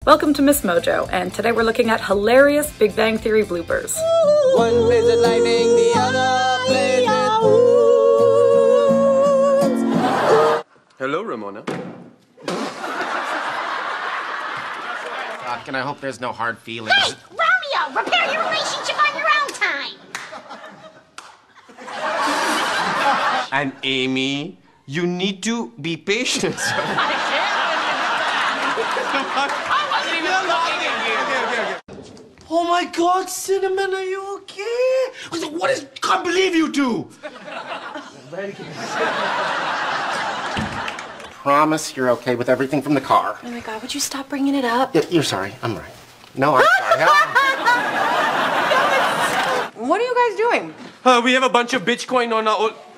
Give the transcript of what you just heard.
Welcome to Miss Mojo, and today we're looking at hilarious Big Bang Theory bloopers. One plays at lightning, the other plays it. Hello, Ramona. And I hope there's no hard feelings. Hey, Romeo, repair your relationship on your own time. And Amy, you need to be patient. Oh my God, Cinnamon, are you okay? What is? Can't believe you two. Promise you're okay with everything from the car. Oh my God, would you stop bringing it up? You're sorry. I'm right. No, I'm sorry. What are you guys doing? We have a bunch of Bitcoin on our...